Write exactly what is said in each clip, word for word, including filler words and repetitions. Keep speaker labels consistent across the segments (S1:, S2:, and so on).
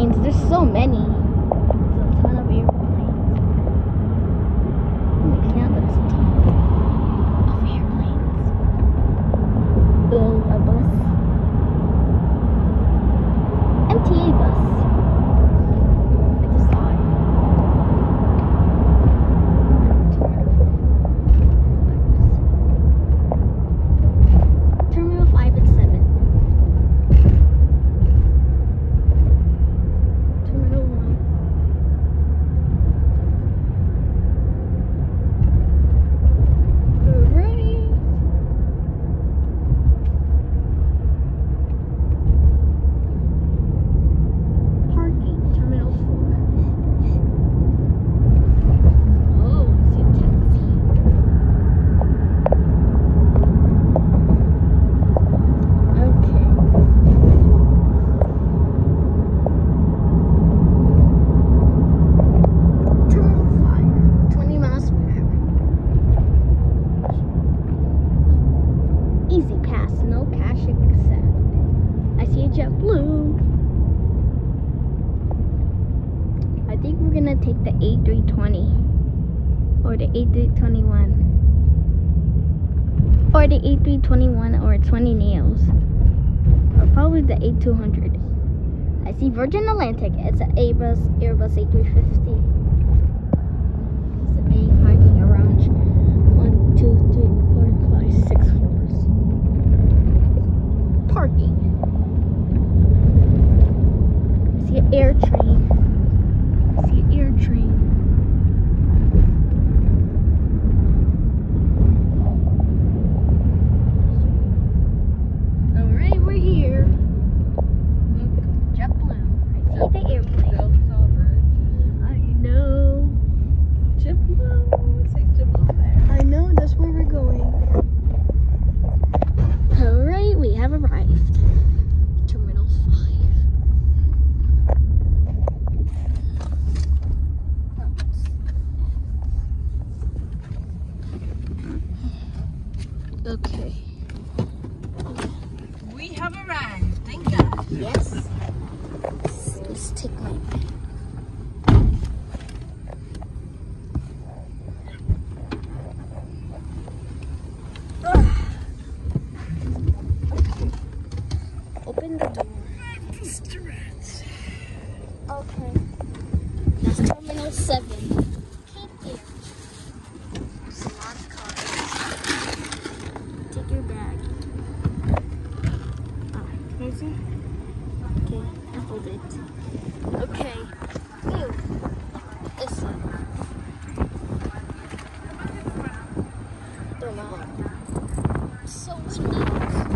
S1: airplanes. There's so many. There's a ton of airplanes. Oh my god, that's a ton of airplanes. Oh, a bus. M T A bus. I just saw it. Terminal five and seven. Terminal one. Alright. Parking, terminal four. Oh, see a taxi. Okay. Terminal five, twenty miles per hour. Easy pass, no cash accept. I see a JetBlue. I think we're gonna take the A three twenty or the A three twenty-one or the A three twenty-one or twenty nails or probably the A two hundred. I see Virgin Atlantic. It's an Airbus Airbus A three fifty. It's a big parking around one, two, three, four, five, six floors. Parking. I see an air train. I see an air train. Alright, we're here. JetBlue. I see the airplane. I know.
S2: JetBlue. It says JetBlue there.
S1: I know, that's where we're going. Alright, we have arrived. Terminal five. Okay.
S2: We have arrived. Thank God.
S1: Yes. Let's, let's take my open the door. Okay. That's terminal seven. Cape Air. There's a lot of cars. Take your bag. Ah, crazy? Okay, I hold it. Okay. Ew. This one. Don't know. So windy.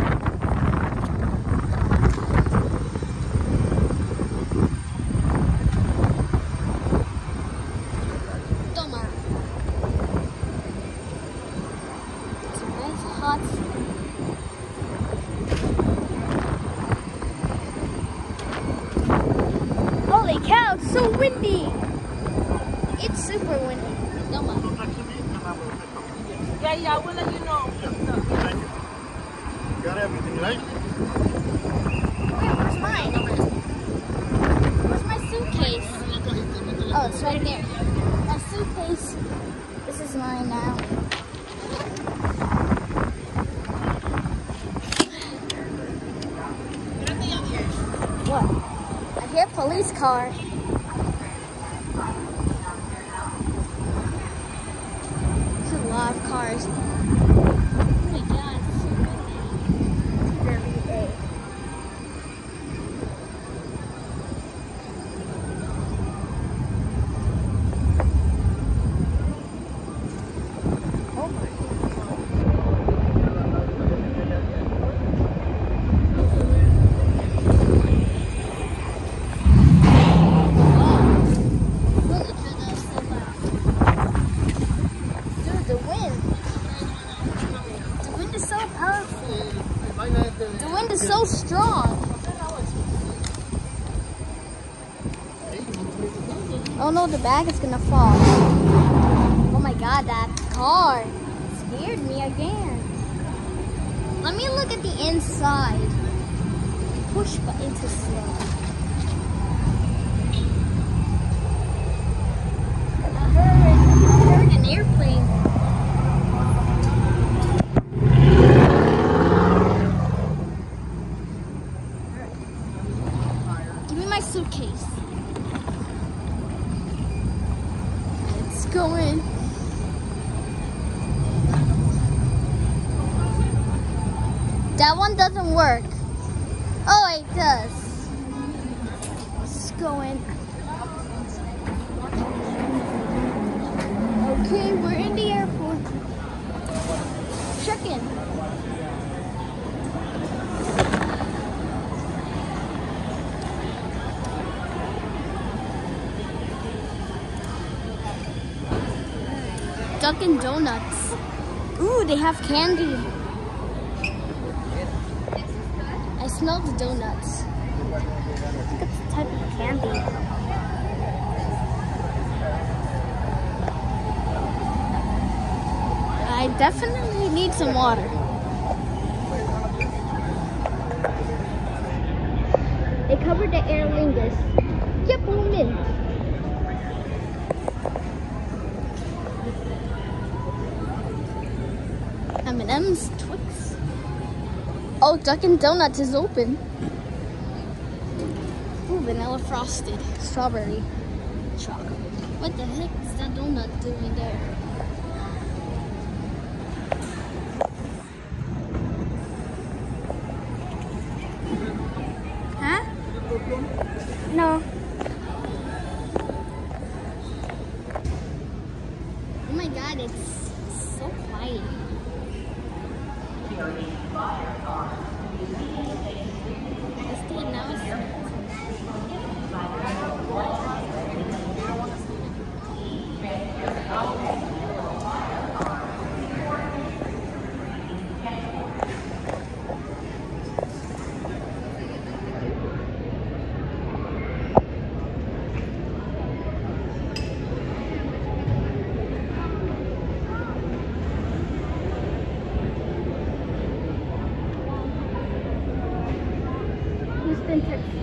S1: Hot. Holy cow, it's so windy. It's super windy. Don't mind.
S2: Yeah, yeah, I will let you know.
S3: Thank you. Got everything, right?
S1: Wait, where's mine? Where's my suitcase? Oh, it's right there. My suitcase. This is mine now. What? I hear a police car. There's a lot of cars. Oh my god, it's so windy. Very big. Oh my god. The wind is so strong. Oh no, the bag is gonna fall. Oh my god, that car scared me again. Let me look at the inside. Push button to slow. That one doesn't work. Oh, it does. Let's go in. Okay, we're in the airport. Check in. Dunkin' Donuts. Ooh, they have candy. I smell the donuts. Look at the type of candy. I definitely need some water. They covered the Aer Lingus. Yep, mint. M and M's, Twix. Oh, Dunkin' Donuts is open. Ooh, vanilla frosted, strawberry, chocolate. What the heck is that donut doing there? Huh? No. Oh my God, it's so quiet. Let's do it now. Houston, Texas.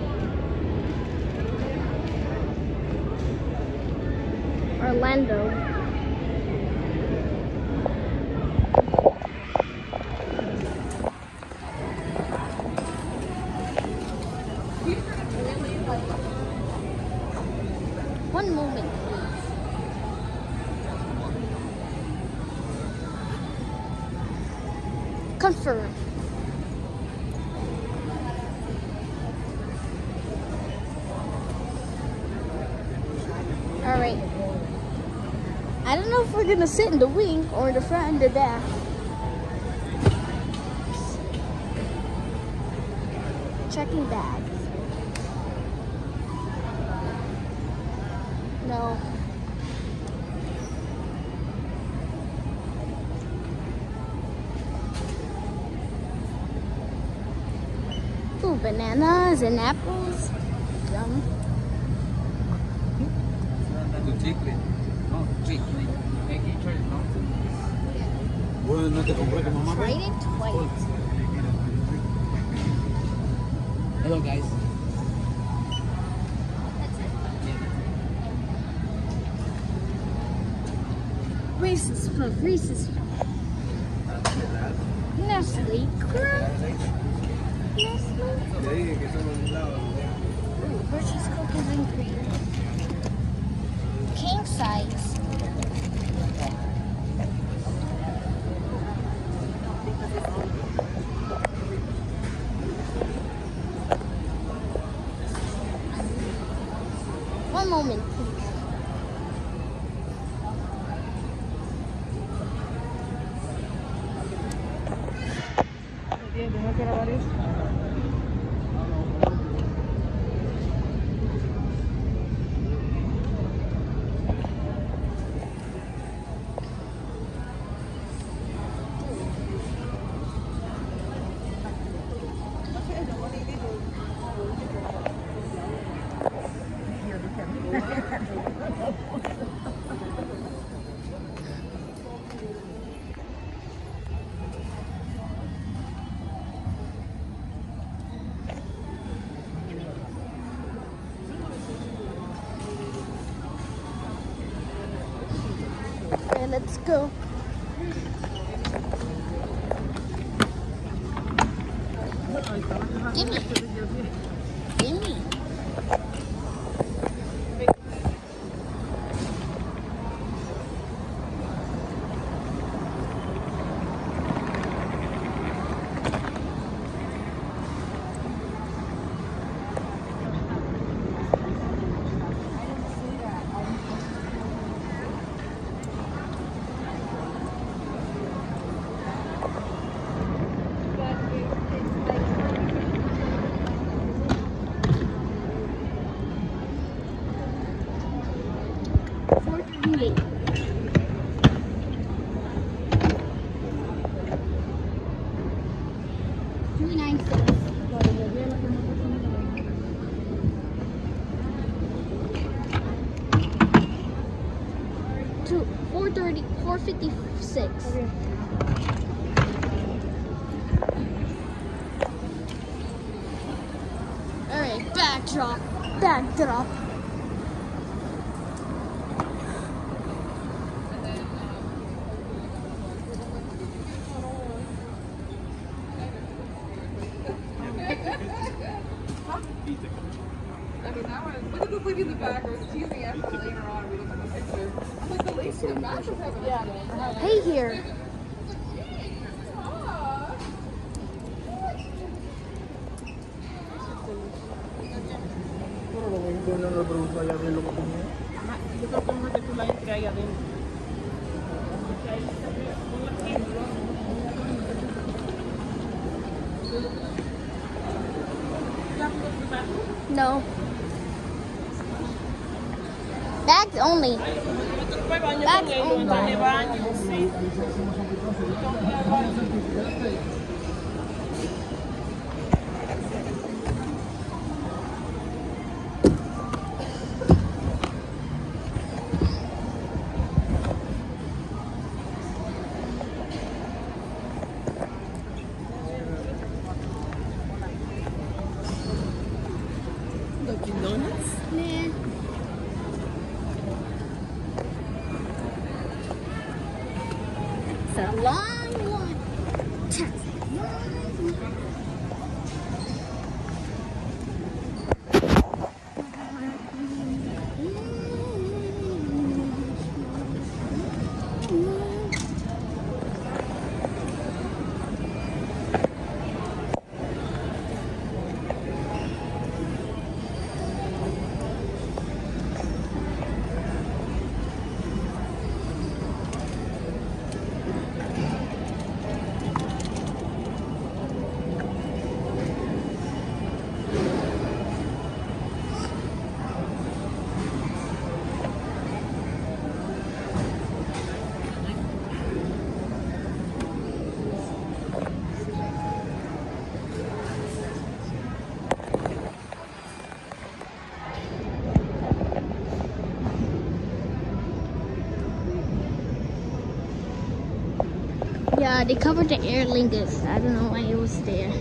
S1: Orlando. One moment, please. Confirm. All right. I don't know if we're gonna sit in the wing or in the front and the back. Checking bags. No. Ooh, bananas and apples. Yum. Tried it twice.
S4: Hello, guys.
S1: That's it.
S4: Yeah.
S1: Reese's Puff, Reese's Puff. Nestle Crunch. Nestle. Ooh, Hershey's cookies and cream. King size. One moment, please. Okay, let's go. Gimme. Gimme. three ninety-six. Two, four thirty, four fifty-six. All right, backdrop, backdrop.
S2: I mean, that one, look at this lady in the back. I was teasing after later on. We looked at the picture. I'm like, the lady in the back was having yeah.
S1: Hey here.
S2: Ajá, yo creo que mejor que tú la entres ahí adentro.
S1: No. Bags only. Bags only.
S2: Dunkin' Donuts?
S1: Nah. It's a long one. Yeah, they covered the Aer Lingus. I don't know why it was there.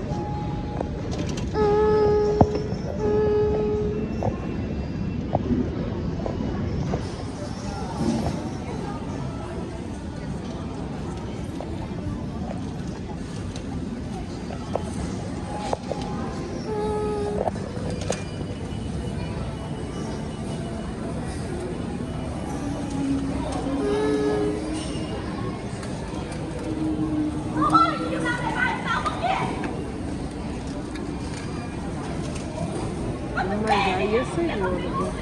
S2: Mas aí é seguro.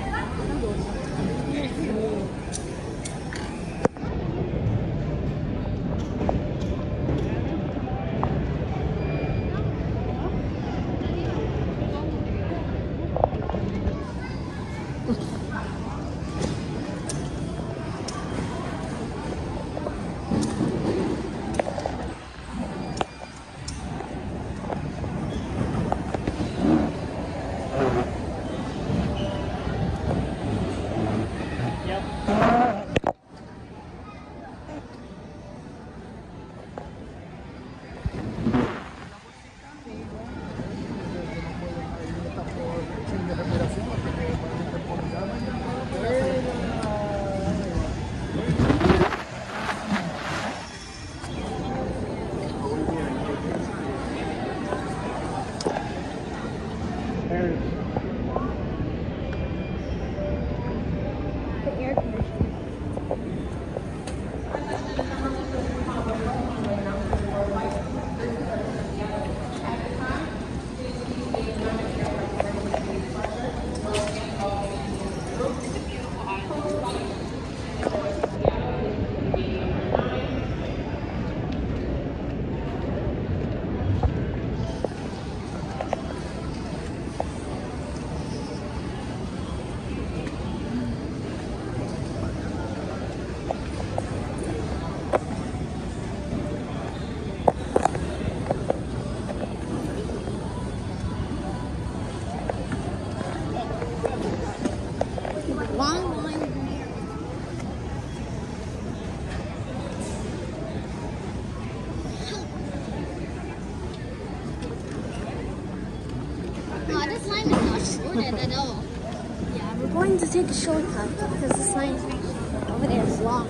S1: shorted at all. Yeah, we're going to take a shortcut because the sign over there is long.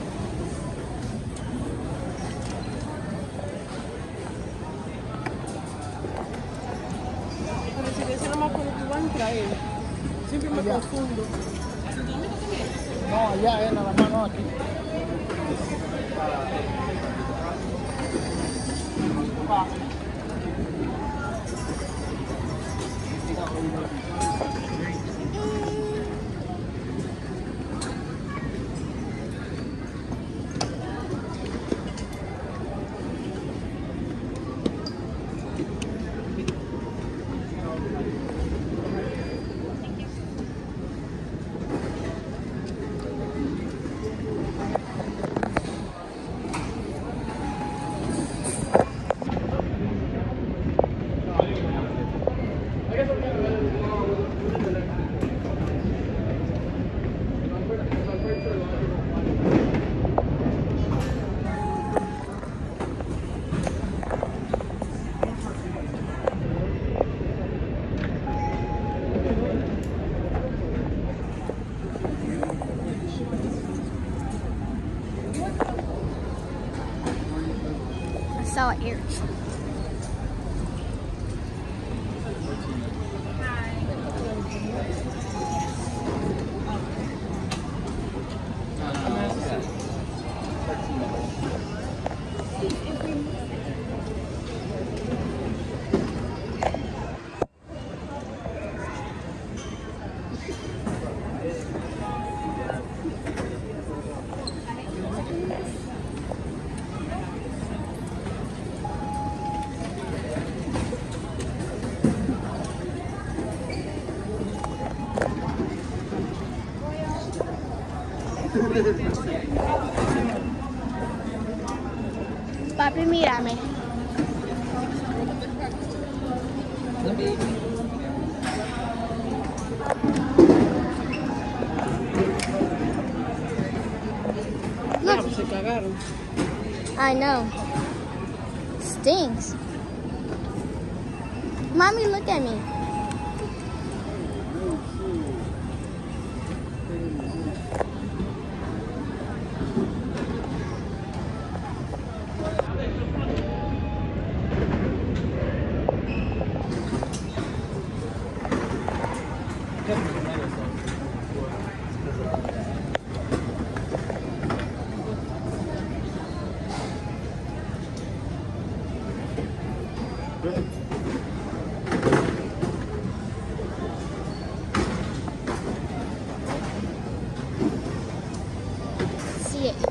S2: Siempre me confundo.
S3: No, allá es nada más, no aquí.
S1: I saw ears. Papi, mírame. Look.
S2: Se cagaron.
S1: I know. Stinks. Mommy, look at me. See it.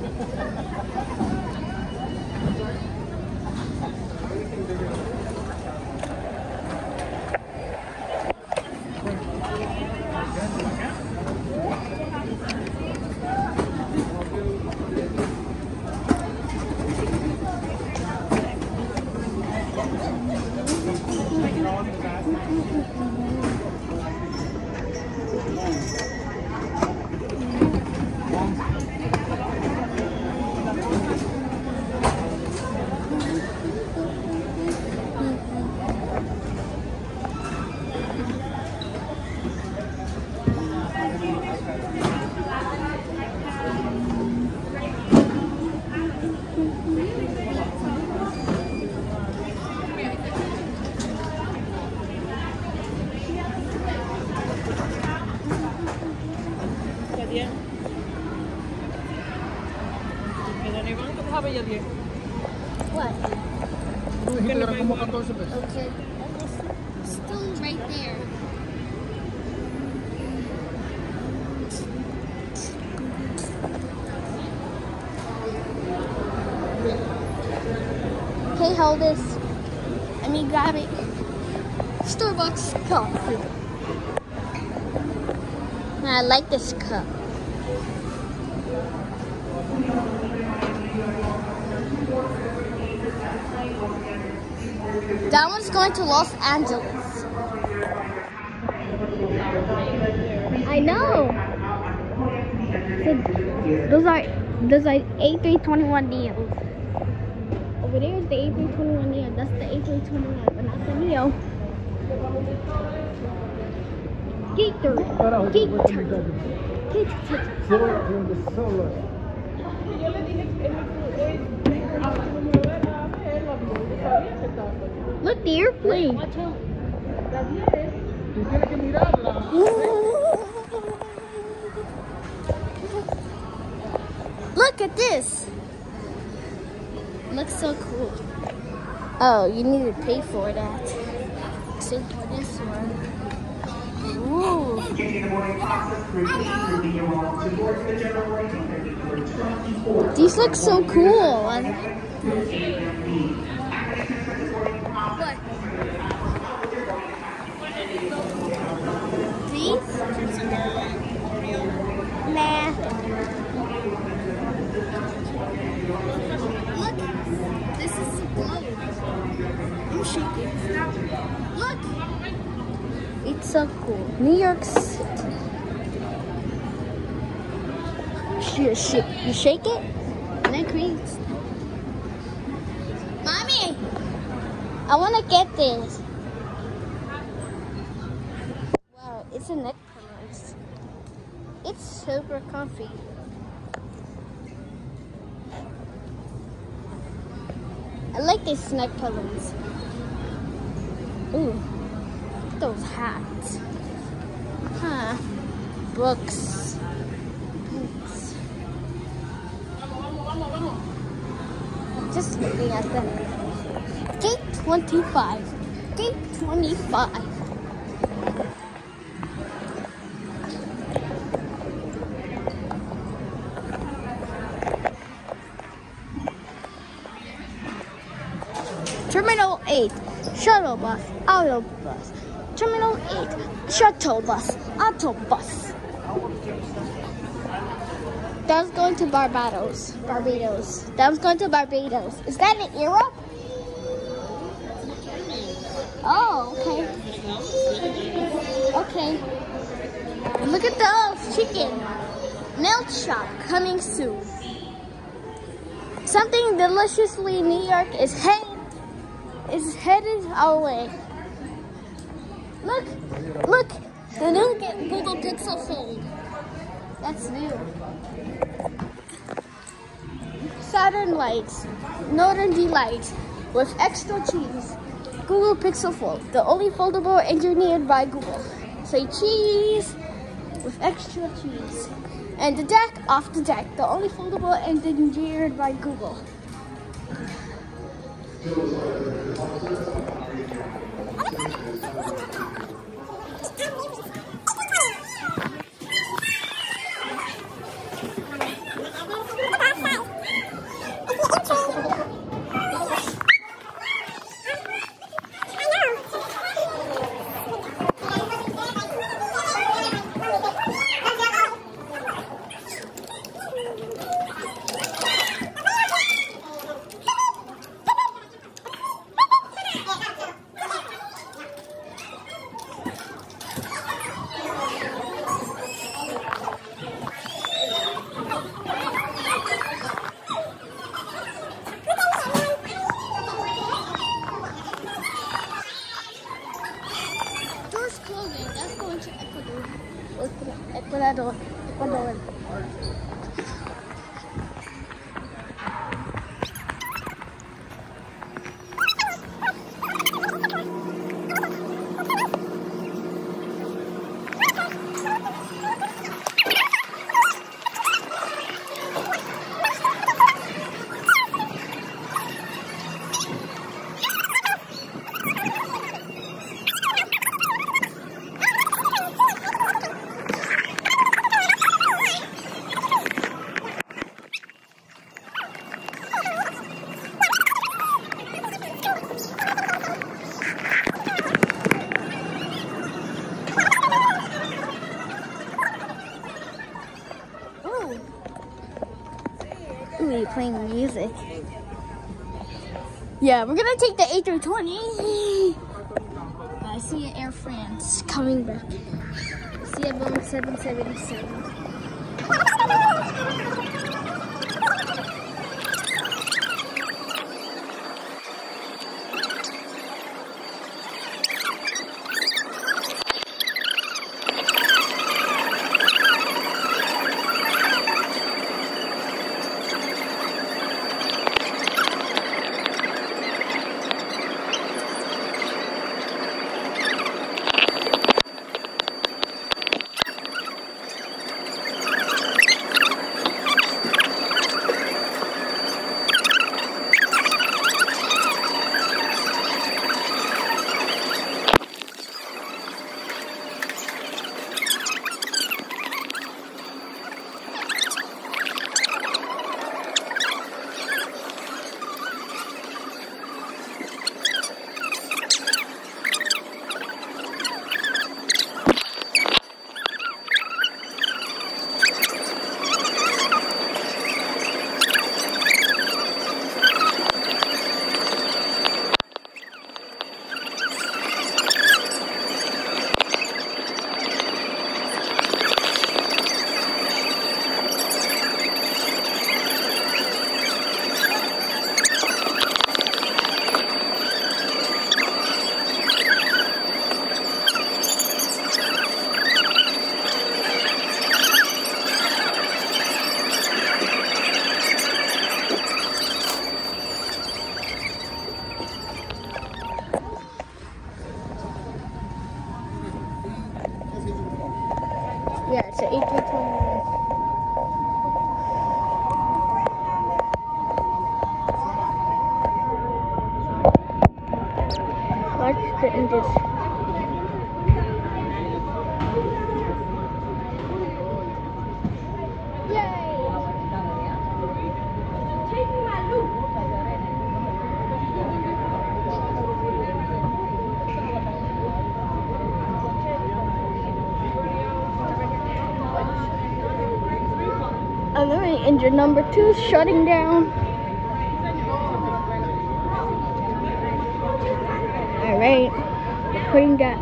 S1: What?
S3: Tú dijiste que era como catorce pesos.
S1: Okay. Still right there. Hey, hold this. Let me grab it. Starbucks coffee. I like this cup. That one's going to Los Angeles. I know. So those are those are A three twenty-one Neos. Over there is the A three twenty-one Neo. That's the A three twenty-one, but not the Neo. Gator. Gator. Gator. Look, the airplane. Look at this. Looks so cool. Oh, you need to pay for that. Same for this one. Ooh. These look so cool. What? These? Nah. Look, this is the globe. I'm shaking. Look. It's so cool. New York City. You shake, you shake it, and it creates. Mommy, I want to get this. Wow, it's a neck pillows. It's super comfy. I like these neck pillows. Ooh, those hats. Huh. Books. Books. Just looking at them. Gate twenty-five. Gate twenty-five. Terminal eight, shuttle bus, autobus. Terminal eight, shuttle bus, autobus. That was going to Barbados. Barbados. That was going to Barbados. Is that in Europe? Oh, okay. Okay. Look at those chicken. Milk shop coming soon. Something deliciously New York is heading is headed our way. Look, look, the new Google Pixel Fold. That's new. Saturn Lights, Northern Delight with extra cheese. Google Pixel Fold, the only foldable engineered by Google. Say cheese with extra cheese. And the deck, off the deck, the only foldable engineered by Google. Cuidado. Cuidado. Ooh, playing music. Yeah, we're gonna take the A three twenty. I see Air France coming back. I see a Boeing seven seventy-seven. Yeah, it's an A three twenty. Watch the engine. Alright, engine number two is shutting down. Alright, putting that.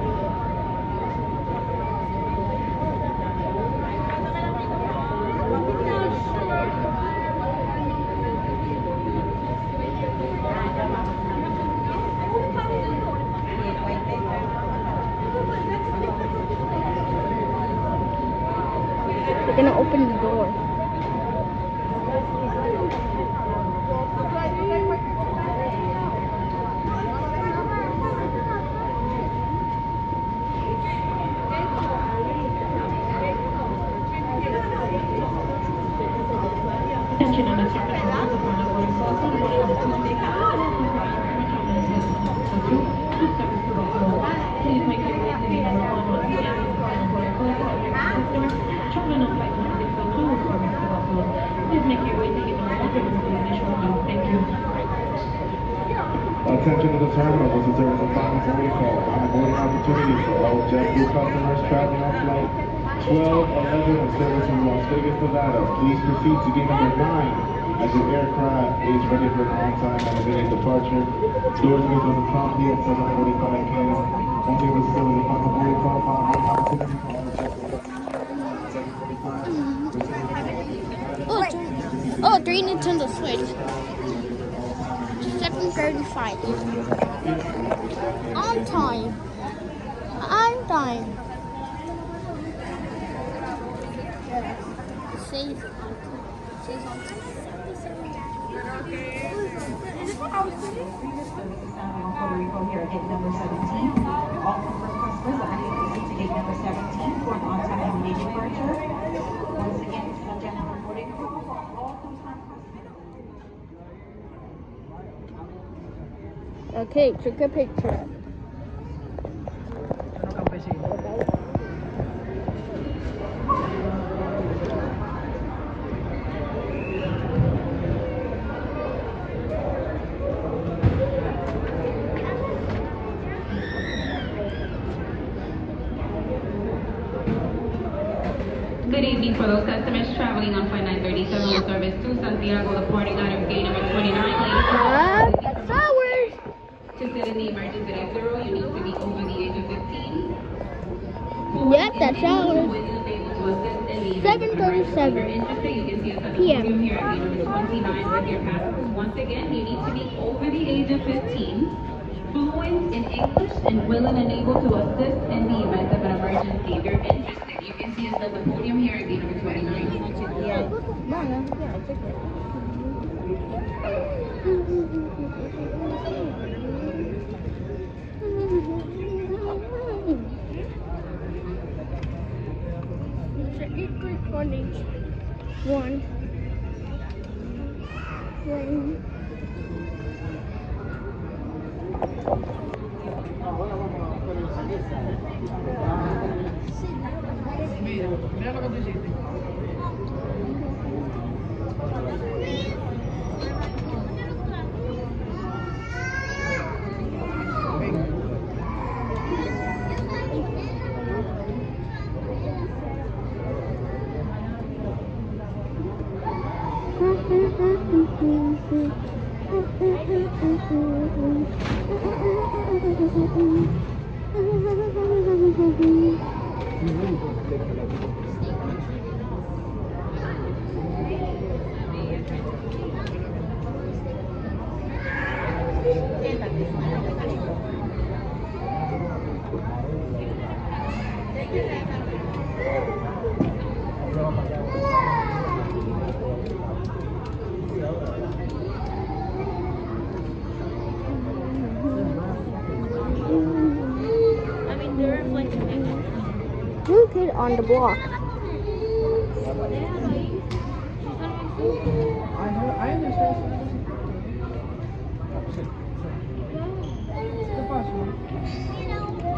S1: They're gonna open the door.
S5: Please make your way to the number one on the end of the Children on flight one six zero two for Mexico Flow. Please make your way to the number one on the initial view. Thank you.
S6: Attention to the terminal. This is service of final boarding call. Final boarding opportunity for all JetBlue customers traveling on flight twelve eleven and service from Las Vegas, Nevada. Please proceed to gate number nine as your aircraft is ready for an on-time and immediate departure. Doors will open promptly at seven forty-five p m Only with still the final boarding call. Final boarding opportunity for all JetBlue seven forty-five.
S1: Oh, oh, three Nintendo Switch. seven thirty-five. On time. On time. Yeah. It says it says on
S5: Puerto Rico here at gate number seventeen. All confirmed customers are able to proceed to gate number seventeen for an on-time and immediate departure. Once again, this is a general boarding call for all confirmed customers.
S1: Okay, took a picture.
S7: Good evening for those customers traveling on flight nine thirty-seven with service to Santiago, departing out of gate number twenty-nine.
S1: Ah, that's ours.
S7: To sit in the emergency exit row, you need to be over the age of fifteen.
S1: Yep, that's ours. seven thirty-seven p m
S7: Here at gate number twenty-nine with your passengers. Once again, you need to be over the age of fifteen, fluent in English, and willing and able to assist in the event of an emergency. If you're interested, you can see us at the podium here at gate number twenty-nine.
S1: One. One.
S3: Mira lo que tú hiciste.
S1: New kid on the block.
S3: I understand. ¿Qué pasa?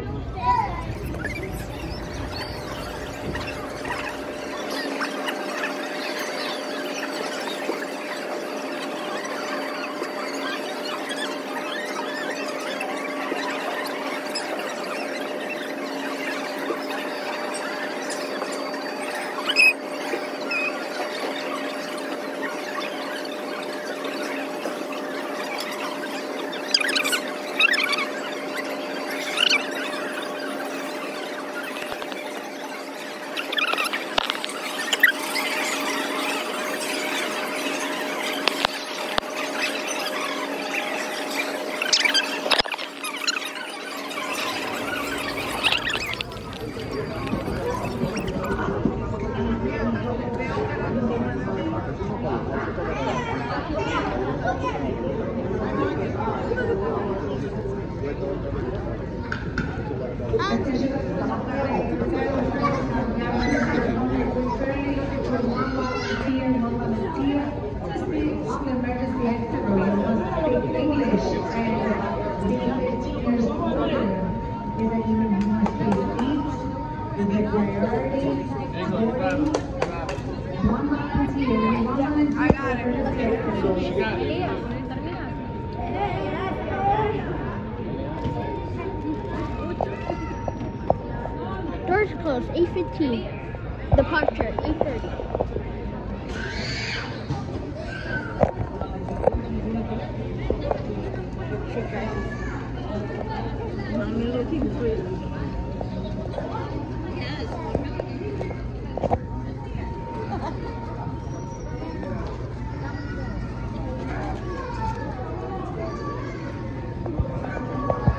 S1: Doors closed, eight fifteen. Departure, eight thirty.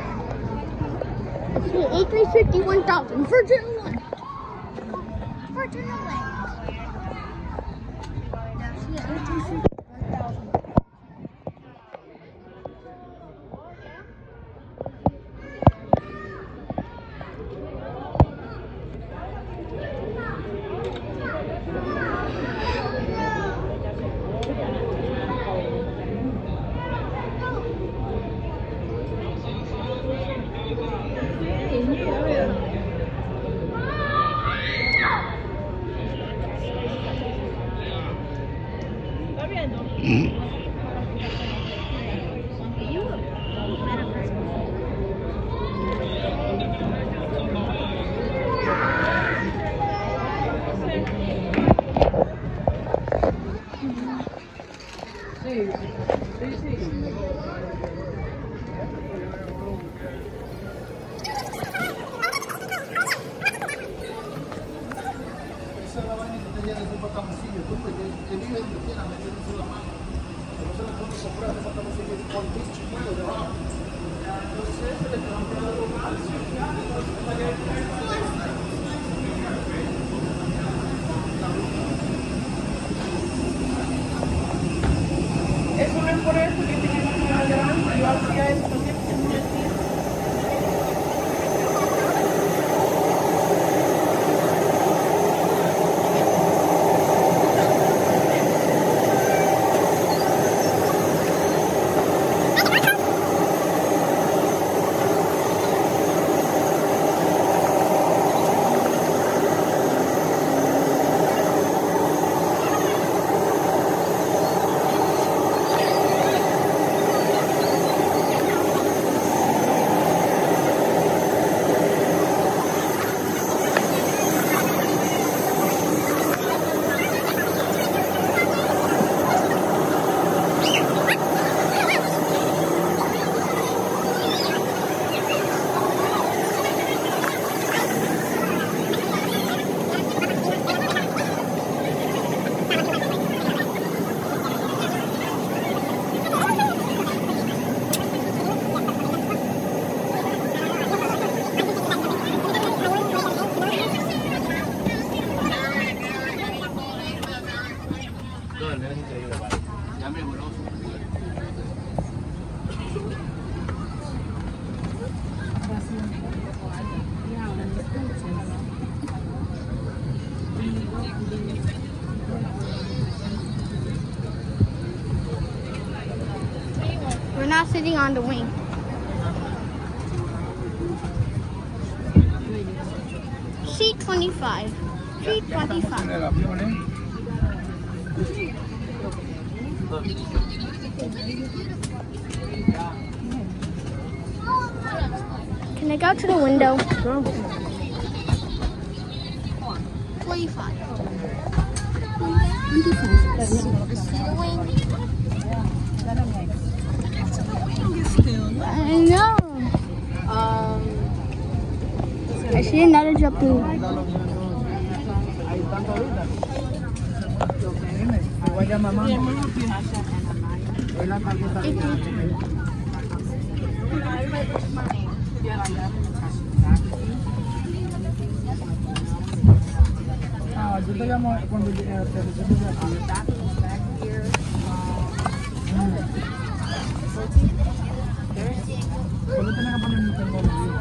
S1: A three fifty one thousand, Virgin One. Virgin Virgin Atlantic. That's the A T C.
S2: Eso no es por eso que tenemos una gran, yo hacía esto siempre.
S1: We're not sitting on the wing. Seat twenty-five. Seat twenty-five. Can I go to the window? twenty-five. I know. Um, I see another JetBlue.
S3: Ah, yo te llamo cuando te recibes aquí. Solo tienes que poner mi teléfono.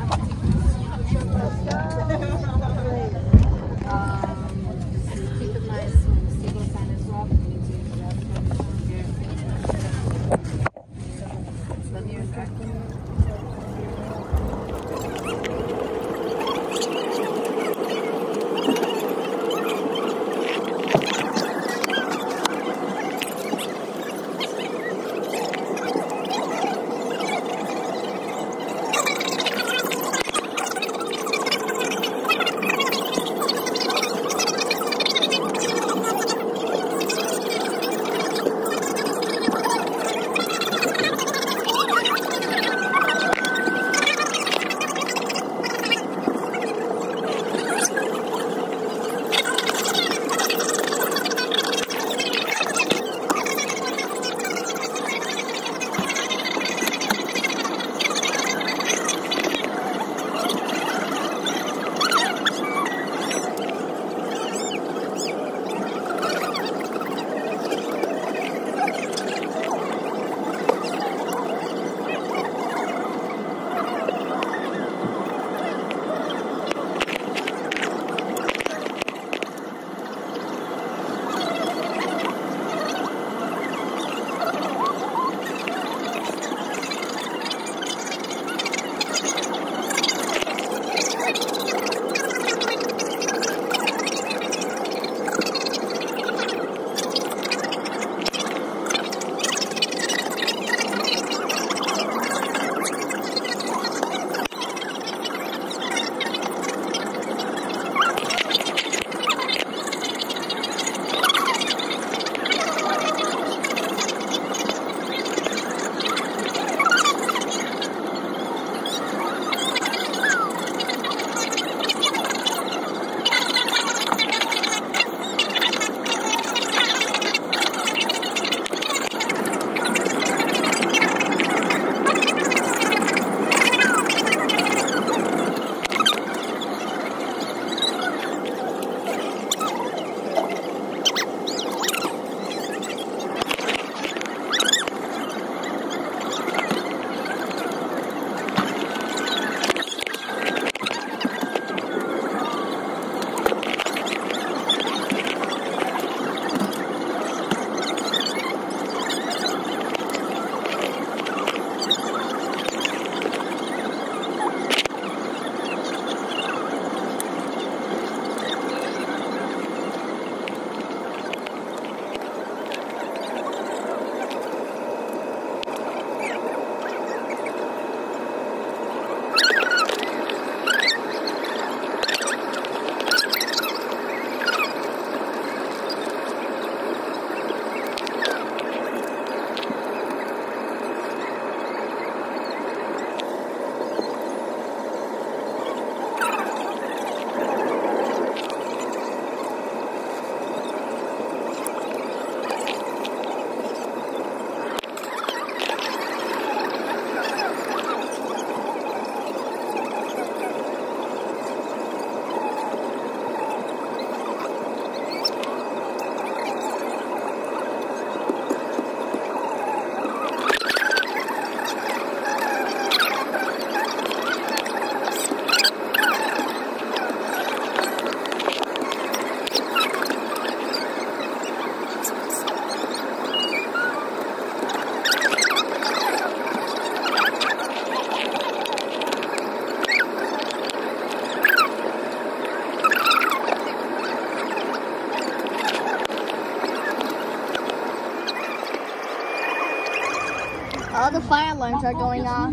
S1: All the fire alarms are going off.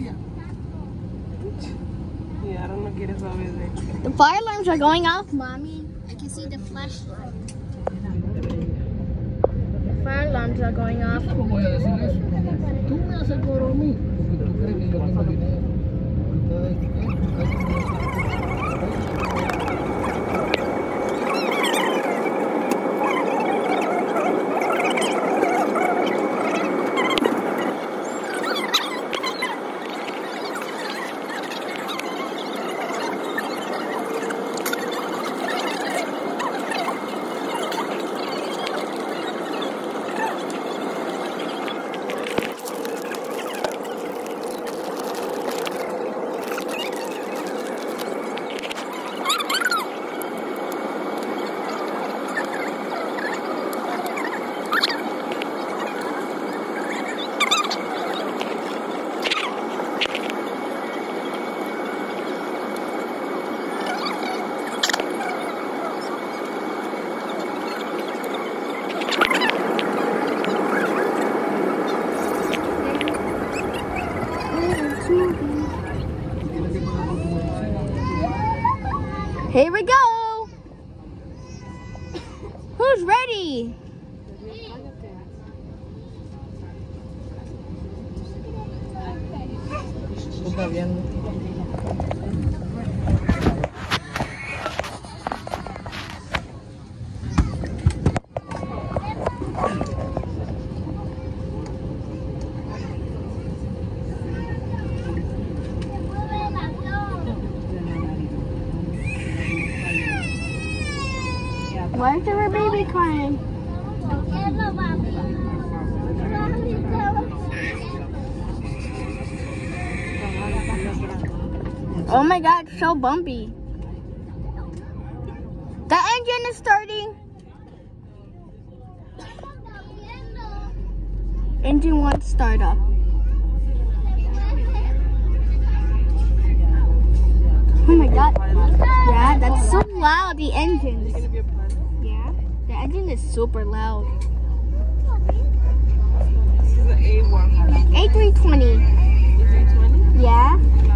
S2: Yeah, I don't know quieres saber.
S1: The fire alarms are going off, Mommy. I can see the flashlight. The fire alarms are going off.
S3: ¿Cómo voy a decir eso? Tú me haces coro a mí, porque tú crees que yo tengo dinero.
S1: Here we go. Who's ready?
S4: Está bien.
S1: Why is there a baby crying? Oh my God, it's so bumpy. The engine is starting. Engine won't start up. Oh my God. Yeah, that's so loud, the engine. Yeah, the engine is super loud.
S2: This is an A one.
S1: A three twenty.
S2: A three twenty?
S1: Yeah.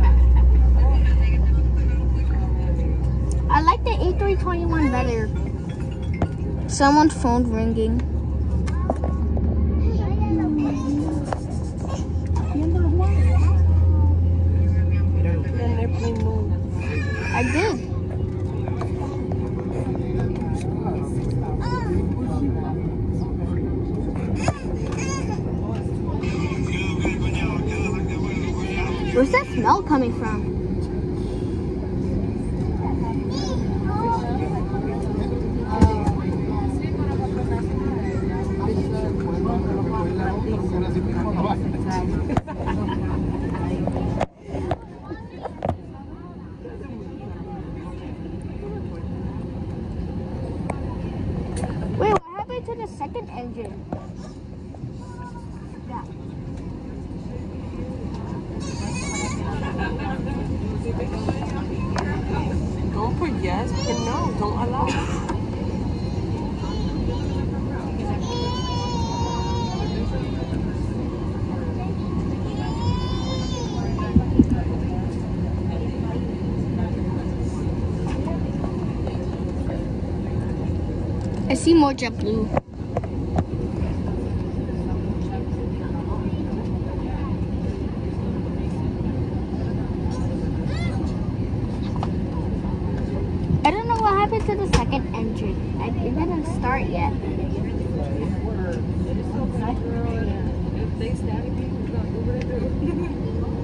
S1: I like the A three twenty-one better. Someone's phone ringing.
S2: Then airplane move.
S1: I did. Where's that smell coming from? Wait, what happened to the second engine? Yeah.
S2: Don't put yes, but no, don't allow.
S1: I see more JetBlue. I don't know what happened to the second engine. I, it didn't start yet.
S2: If they static me, it's not Uber to do.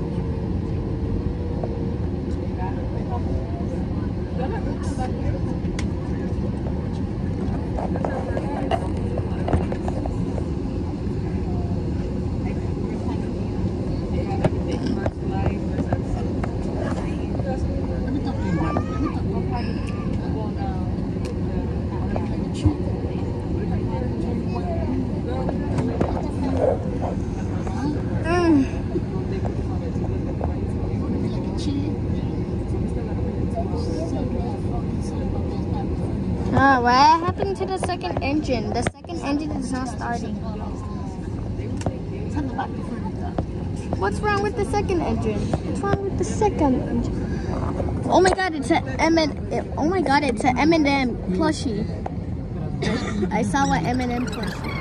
S1: Uh, what happened to the second engine? The second engine is not starting. What's wrong with the second engine? What's wrong with the second engine? Oh my god, it's a M and oh my god, it's a M and M plushie. I saw an M and M plushie.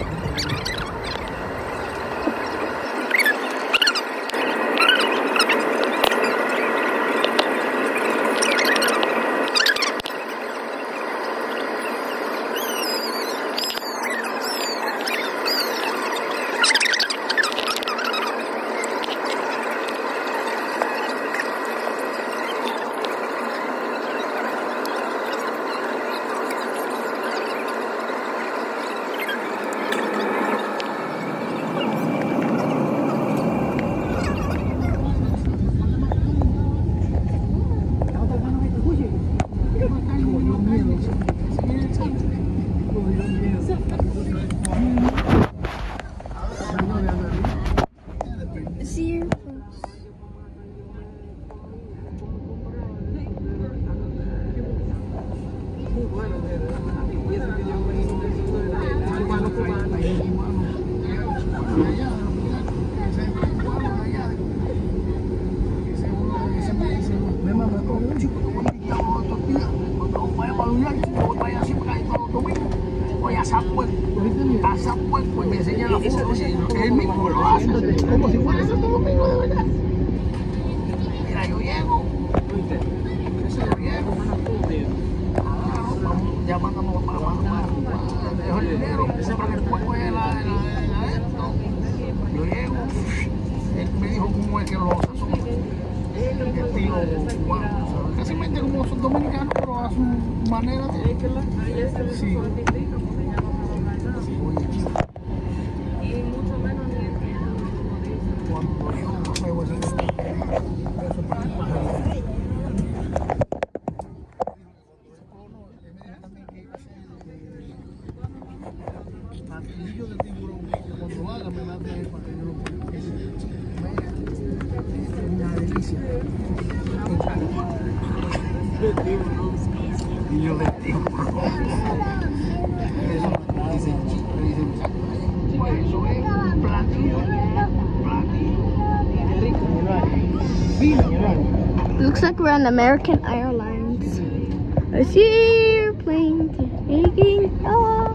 S3: Pues me enseña la foto, él mismo lo hace, como si fuera Santo Domingo de verdad. Mira, yo llego, yo llego, ah, vamos, ya mandamos para para dejo el dinero, compran el cuerpo de la de la esto, yo llego, él me dijo cómo es que lo sazona, estilo cubano, casi mente como son dominicanos, pero a su manera de, sí. Martillo de tiburón, cuando lo haga me va a traer para que yo lo ponga. Es una delicia. Martillo de tiburón. Eso me dicen chico, me dicen pues eso es un platillo, platillo.
S1: Looks like we're on American Airlines. I see an airplane taking off.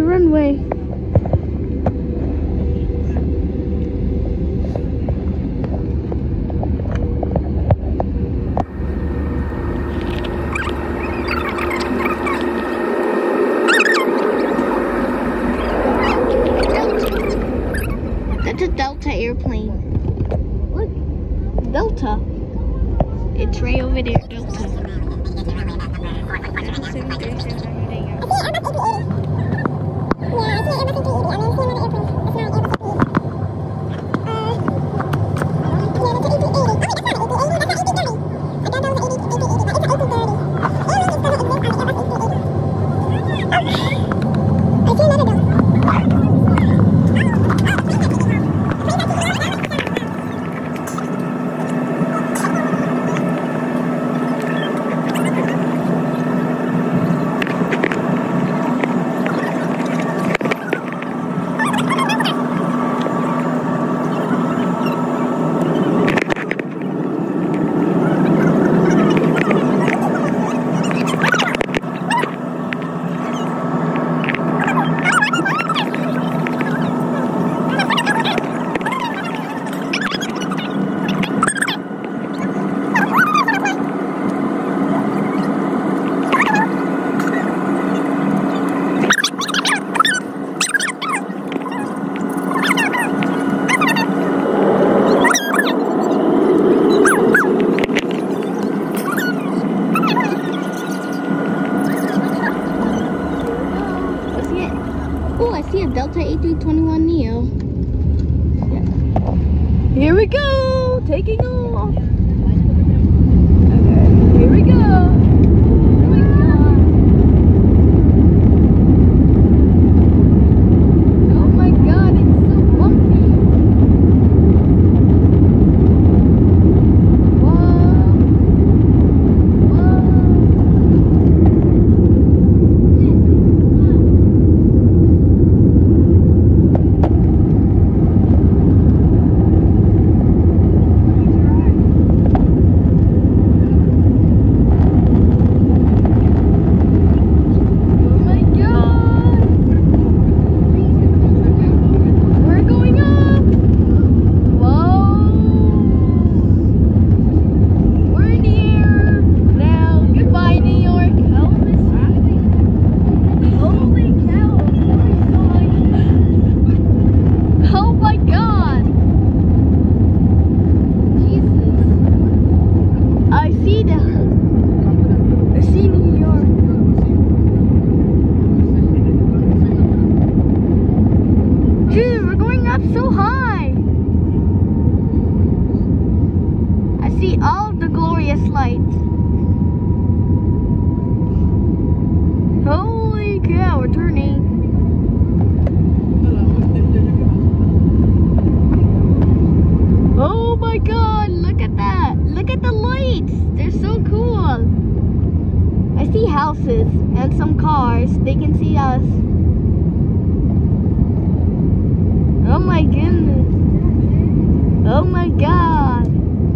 S1: runway. That's a Delta airplane. Look, Delta. It's right over there, Delta. Delta A three twenty-one Neo. Yeah. Here we go, taking off. Okay, here we go. Here we go. Oh my God, it's so bumpy. Whoa. Whoa. So high. I see all the glorious lights. Holy cow, we're turning. Oh my God, look at that. Look at the lights. They're so cool. I see houses and some cars. They can see us. Oh my goodness. Oh my God.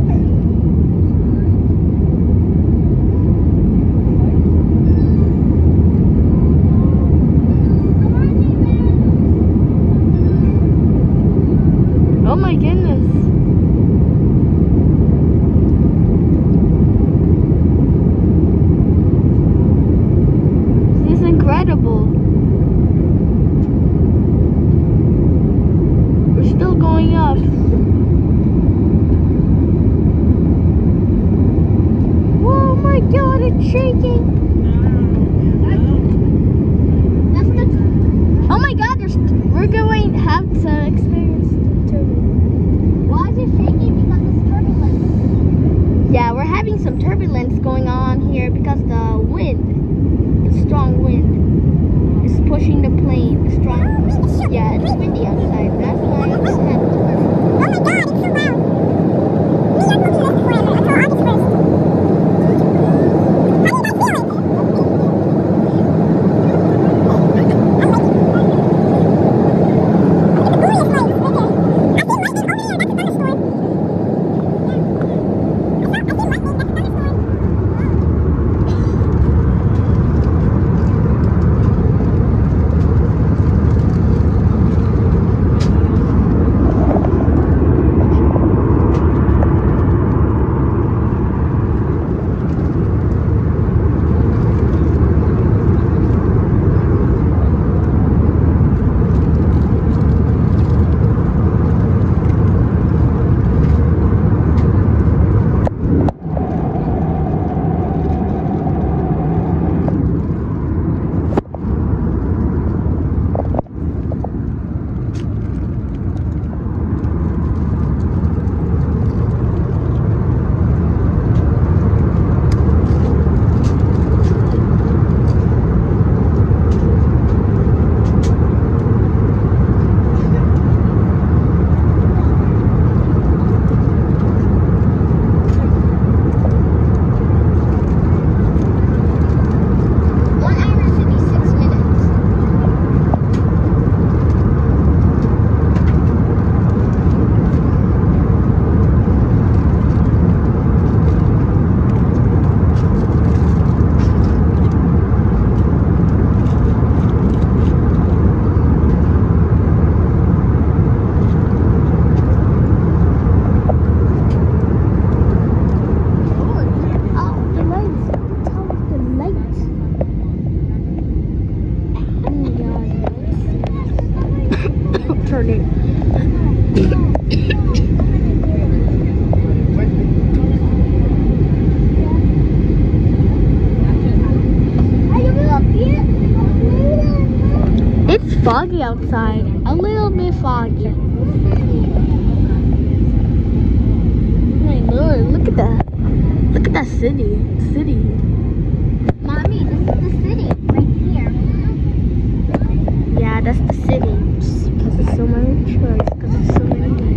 S1: Oh my goodness. This is incredible. Still going up. Oh my God, it's shaking. That's the, oh my God, there's, we're going to have to experience turbulence. Why is it shaking? Because it's turbulence. Yeah, we're having some turbulence going on here because the wind, the strong wind, is pushing the plane. The strong, yeah, it's windy outside. That's why it's having turbulence. Oh my God, it's so loud. Me, I'm looking at the weather until August first. How do you guys feel it? on it. It's foggy outside, a little bit foggy. My lord, look at that. Look at that city. City.
S8: Mommy, this is the city right here.
S1: Yeah, that's the city. Because there's so many trees. Because there's so many trees.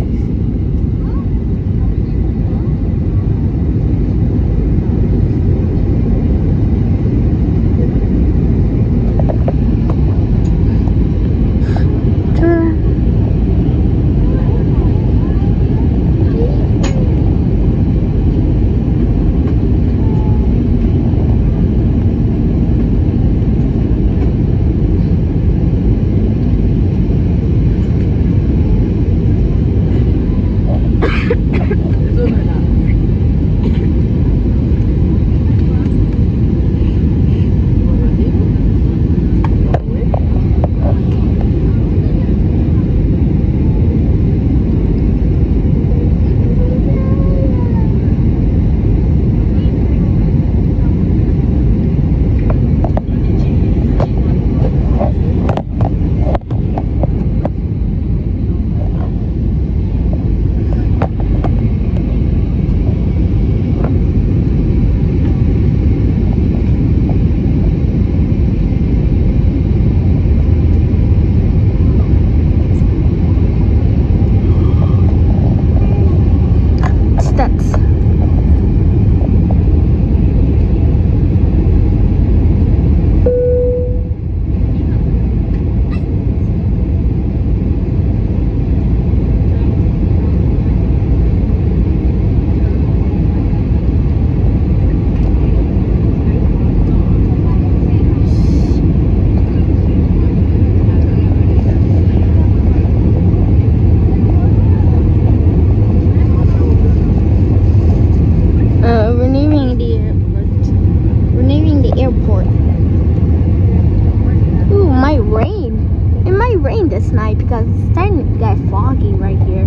S1: Because it's starting to get foggy right here.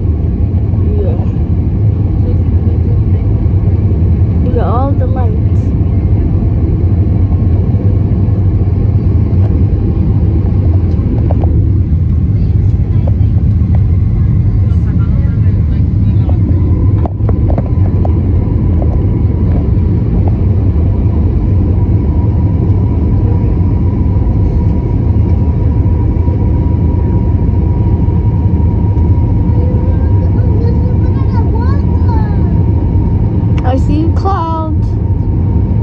S1: Yeah. Look at all the lights. I see clouds.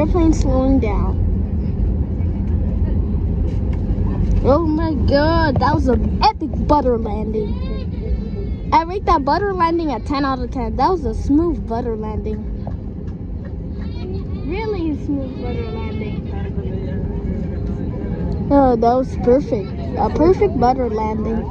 S1: airplane slowing down. Oh my god, that was an epic butter landing. I rate that butter landing at ten out of ten. That was a smooth butter landing. Really smooth butter landing. Oh, that was perfect. A perfect butter landing.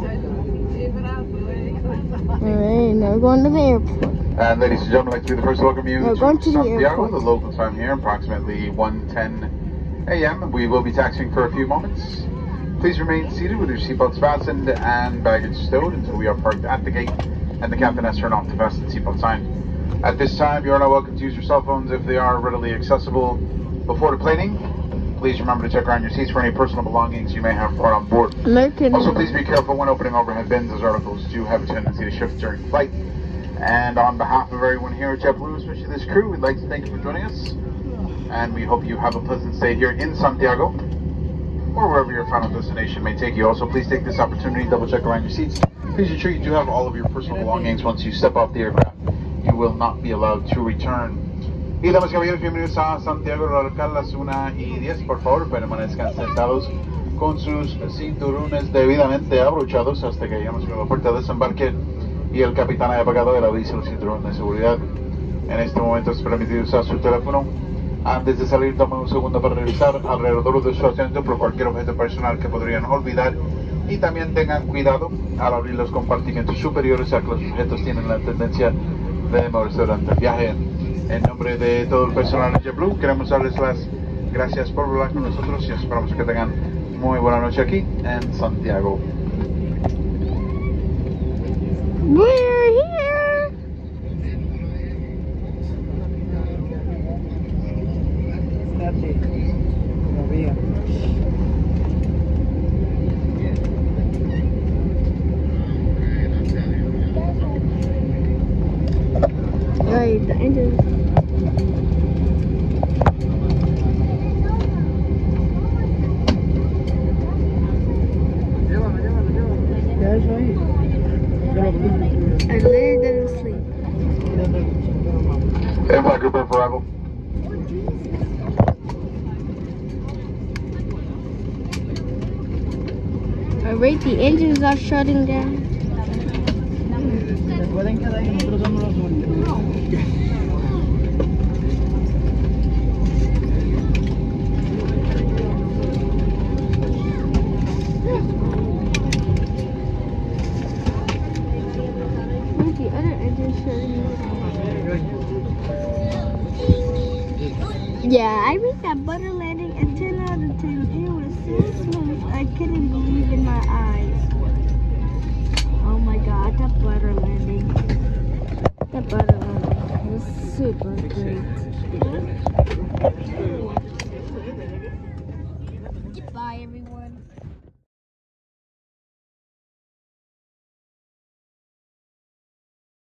S1: Alright, now we're going to the airport.
S9: And ladies and gentlemen, I'd like to be the first to welcome you
S1: We're
S9: to,
S1: going to the
S9: Santiago,
S1: airport.
S9: the local time here, approximately one ten a m We will be taxiing for a few moments. Please remain seated with your seatbelts fastened and baggage stowed until we are parked at the gate and the captain has turned off the fasten seatbelt sign. At this time, you are now welcome to use your cell phones if they are readily accessible before deplaning. Please remember to check around your seats for any personal belongings you may have brought on board.
S1: American.
S9: Also, please be careful when opening overhead bins, as articles do have a tendency to shift during flight. And on behalf of everyone here at JetBlue, especially this crew, we'd like to thank you for joining us. And we hope you have a pleasant stay here in Santiago, or wherever your final destination may take you. Also, please take this opportunity to double check around your seats. Please ensure you do have all of your personal belongings once you step off the aircraft. You will not be allowed to return. Y damas y caballeros, bienvenidos a Santiago local, las una y diez. Por favor, permanezcan sentados con sus cinturones debidamente abrochados hasta que lleguemos a la puerta de desembarque y el capitán haya apagado el aviso del cinturón de seguridad. En este momento es permitido usar su teléfono. Antes de salir, tomen un segundo para revisar alrededor de su asiento por cualquier objeto personal que podrían olvidar. Y también tengan cuidado al abrir los compartimentos superiores, ya que los objetos tienen la tendencia de moverse durante el viaje. En nombre de todo el personal de JetBlue, queremos darles las gracias por volar con nosotros y esperamos que tengan muy buena noche aquí en Santiago.
S1: We're here. Alright, the engine. I literally didn't sleep.
S9: Airflight group for arrival.
S1: Alright, the engines are shutting down. Where's the other engine shutting down? Yeah, I read that butter landing at ten out of ten. It was so smooth. I couldn't believe in my eyes. Oh my god, that butter landing. That butter landing was super great. Goodbye, everyone.